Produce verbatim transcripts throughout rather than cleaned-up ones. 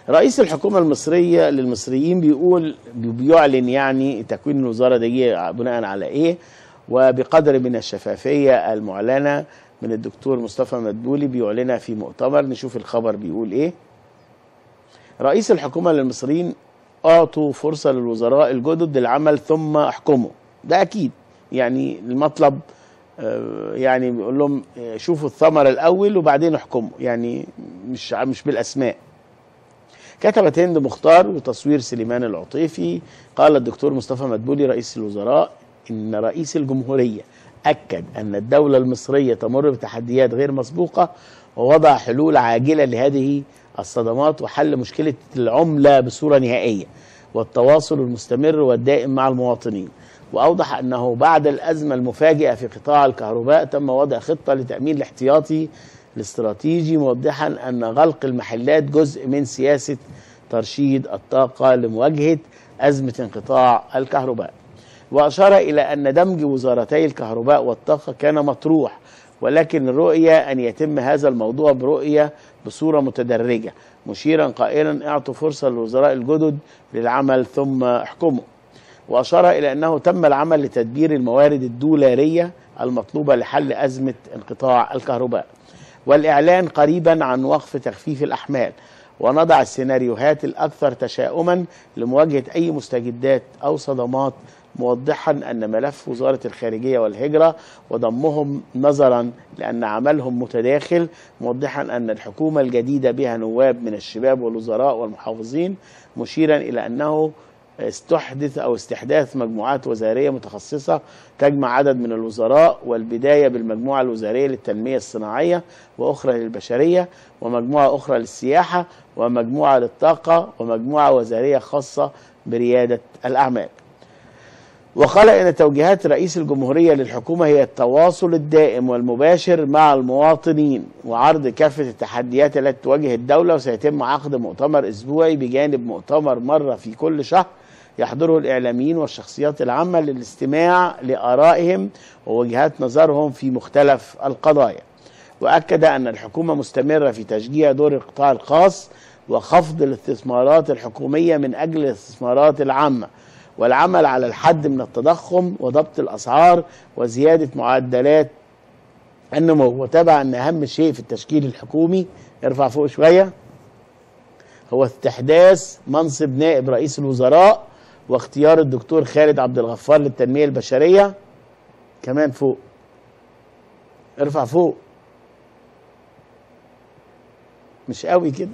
رئيس الحكومة المصرية للمصريين بيقول بيعلن يعني تكوين الوزارة دي بناء على ايه، وبقدر من الشفافية المعلنة من الدكتور مصطفى مدبولي بيعلنها في مؤتمر. نشوف الخبر بيقول ايه. رئيس الحكومة للمصريين اعطوا فرصة للوزراء الجدد للعمل ثم احكموا. ده اكيد يعني المطلب، يعني بيقول لهم شوفوا الثمر الاول وبعدين احكموا، يعني مش مش بالاسماء. كتبت هند مختار وتصوير سليمان العطيفي. قال الدكتور مصطفى مدبولي رئيس الوزراء إن رئيس الجمهورية أكد أن الدولة المصرية تمر بتحديات غير مسبوقة، ووضع حلول عاجلة لهذه الصدمات وحل مشكلة العملة بصورة نهائية والتواصل المستمر والدائم مع المواطنين. وأوضح أنه بعد الأزمة المفاجئة في قطاع الكهرباء تم وضع خطة لتأمين الاحتياطي الاستراتيجي، موضحا أن غلق المحلات جزء من سياسة ترشيد الطاقة لمواجهة أزمة انقطاع الكهرباء. وأشار إلى أن دمج وزارتي الكهرباء والطاقة كان مطروح، ولكن الرؤية أن يتم هذا الموضوع برؤية بصورة متدرجة، مشيرا قائلا اعطوا فرصة للوزراء الجدد للعمل ثم احكموا. وأشار إلى أنه تم العمل لتدبير الموارد الدولارية المطلوبة لحل أزمة انقطاع الكهرباء، والإعلان قريبا عن وقف تخفيف الأحمال، ونضع السيناريوهات الأكثر تشاؤما لمواجهة أي مستجدات أو صدمات، موضحا أن ملف وزارة الخارجية والهجرة وضمهم نظرا لأن عملهم متداخل، موضحا أن الحكومة الجديدة بها نواب من الشباب والوزراء والمحافظين، مشيرا إلى أنه استحدث أو استحداث مجموعات وزارية متخصصة تجمع عدد من الوزراء، والبداية بالمجموعة الوزارية للتنمية الصناعية، وأخرى للبشرية، ومجموعة أخرى للسياحة، ومجموعة للطاقة، ومجموعة وزارية خاصة بريادة الأعمال. وقال إن توجيهات رئيس الجمهورية للحكومة هي التواصل الدائم والمباشر مع المواطنين وعرض كافة التحديات التي تواجه الدولة، وسيتم عقد مؤتمر أسبوعي بجانب مؤتمر مرة في كل شهر يحضره الإعلاميين والشخصيات العامة للاستماع لآرائهم ووجهات نظرهم في مختلف القضايا. وأكد أن الحكومة مستمرة في تشجيع دور القطاع الخاص وخفض الاستثمارات الحكومية من أجل الاستثمارات العامة، والعمل على الحد من التضخم وضبط الأسعار وزيادة معدلات النمو. وتابع أن أهم شيء في التشكيل الحكومي، ارفع فوق شوية، هو استحداث منصب نائب رئيس الوزراء واختيار الدكتور خالد عبد الغفار للتنمية البشرية. كمان فوق، ارفع فوق، مش قوي كده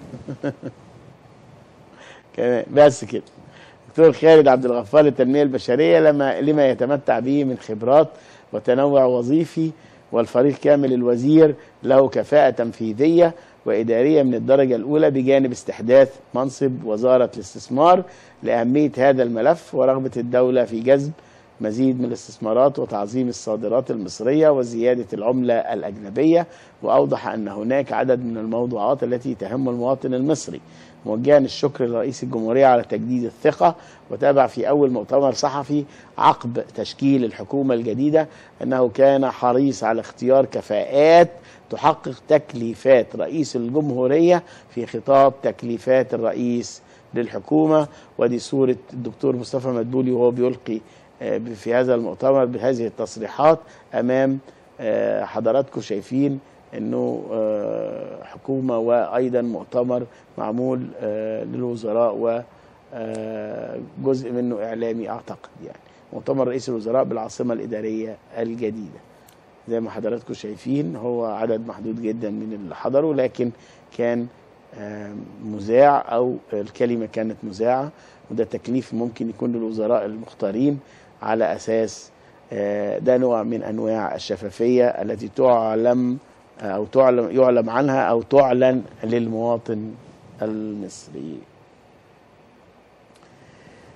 كمان بس كده. دكتور خالد عبد الغفار للتنمية البشرية لما لما يتمتع به من خبرات وتنوع وظيفي، والفريق كامل الوزير له كفاءة تنفيذية وإدارية من الدرجة الأولى، بجانب استحداث منصب وزارة الاستثمار لأهمية هذا الملف ورغبة الدولة في جذب مزيد من الاستثمارات وتعظيم الصادرات المصرية وزيادة العملة الأجنبية. وأوضح أن هناك عدد من الموضوعات التي تهم المواطن المصري، موجها الشكر لرئيس الجمهورية على تجديد الثقة. وتابع في أول مؤتمر صحفي عقب تشكيل الحكومة الجديدة أنه كان حريص على اختيار كفاءات تحقق تكليفات رئيس الجمهورية في خطاب تكليفات الرئيس للحكومة. ودي صورة الدكتور مصطفى مدبولي وهو بيلقي في هذا المؤتمر بهذه التصريحات أمام حضراتكم. شايفين انه حكومة وايضا مؤتمر معمول للوزراء وجزء منه اعلامي اعتقد، يعني مؤتمر رئيس الوزراء بالعاصمة الادارية الجديدة. زي ما حضراتكم شايفين هو عدد محدود جدا من اللي حضروا، لكن كان مذاع او الكلمة كانت مذاعة، وده تكليف ممكن يكون للوزراء المختارين على اساس ده نوع من انواع الشفافية التي تعلم أو تعلم يعلم عنها أو تعلن للمواطن المصري.